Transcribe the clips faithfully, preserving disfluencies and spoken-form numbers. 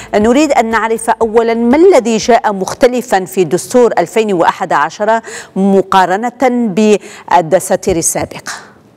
نريد أن نعرف أولا ما الذي جاء مختلفا في دستور ألفين وأحد عشر مقارنة بالدساتير السابقة.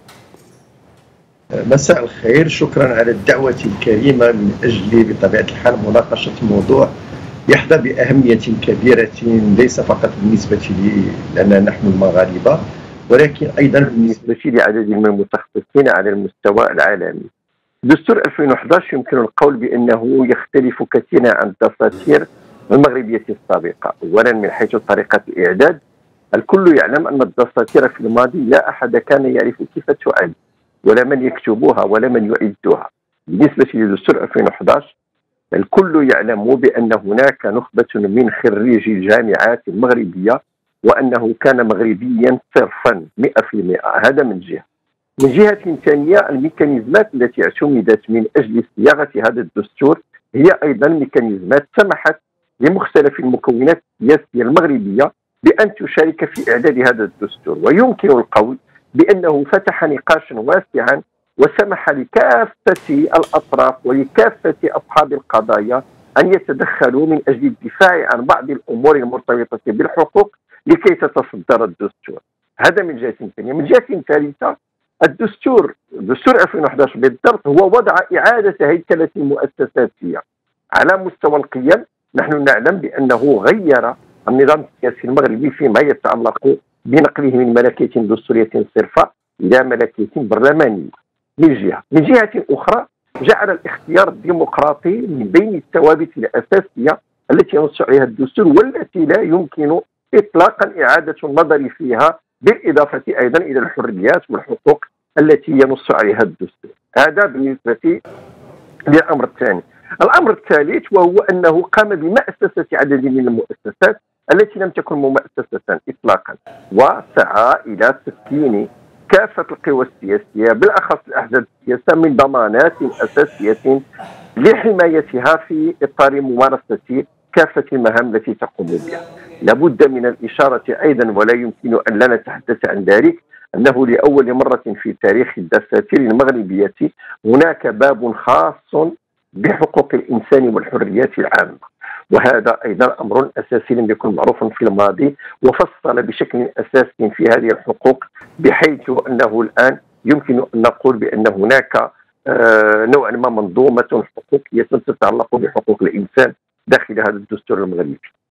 مساء الخير، شكرا على الدعوة الكريمة من أجل بطبيعة الحال مناقشة موضوع يحظى بأهمية كبيرة ليس فقط بالنسبة لنا نحن المغاربة، ولكن أيضا بالنسبة لعدد من المتخصصين على المستوى العالمي. دستور ألفين وأحد عشر يمكن القول بأنه يختلف كثيرا عن الدساتير المغربية السابقة. أولا من حيث طريقة الإعداد، الكل يعلم أن الدساتير في الماضي لا أحد كان يعرف كيف تعد ولا من يكتبوها ولا من يعدها. بالنسبة لدستور ألفين وأحد عشر الكل يعلم بأن هناك نخبة من خريجي الجامعات المغربية وأنه كان مغربيا صرفا مئة بالمئة. هذا من جهة. من جهة ثانية، الميكانيزمات التي اعتمدت من أجل صياغة هذا الدستور هي أيضا ميكانيزمات سمحت لمختلف المكونات السياسية المغربية بأن تشارك في إعداد هذا الدستور، ويمكن القول بأنه فتح نقاشا واسعا وسمح لكافة الأطراف ولكافة أصحاب القضايا أن يتدخلوا من أجل الدفاع عن بعض الأمور المرتبطة بالحقوق لكي تتصدر الدستور. هذا من جهة ثانية. من جهة ثالثة، الدستور دستور ألفين وأحد عشر بالضبط هو وضع إعادة هيكلة مؤسساتية على مستوى القيم. نحن نعلم بأنه غير النظام السياسي المغربي فيما يتعلق بنقله من ملكية دستورية صرفة إلى ملكية برلمانية من جهة. من جهة أخرى، جعل الاختيار الديمقراطي من بين الثوابت الأساسية التي ينص عليها الدستور والتي لا يمكن إطلاقا إعادة النظر فيها، بالإضافة أيضا إلى الحريات والحقوق التي ينص عليها الدستور. هذا بالنسبة للأمر الثاني. الأمر الثالث وهو أنه قام بمأسسة عدد من المؤسسات التي لم تكن مؤسسة إطلاقا، وسعى إلى تسكين كافة القوى السياسية بالأخص الأحزاب السياسية من ضمانات أساسية لحمايتها في إطار ممارسة كافة المهام التي تقوم بها. لابد من الإشارة أيضا، ولا يمكن أن لا نتحدث عن ذلك، أنه لأول مرة في تاريخ الدساتير المغربية هناك باب خاص بحقوق الإنسان والحريات العامة، وهذا أيضا أمر أساسي لم يكن معروفا في الماضي، وفصل بشكل أساسي في هذه الحقوق، بحيث أنه الآن يمكن أن نقول بأن هناك آه نوعا ما منظومة حقوقية تتعلق بحقوق الإنسان داخل هذا الدستور المغربي.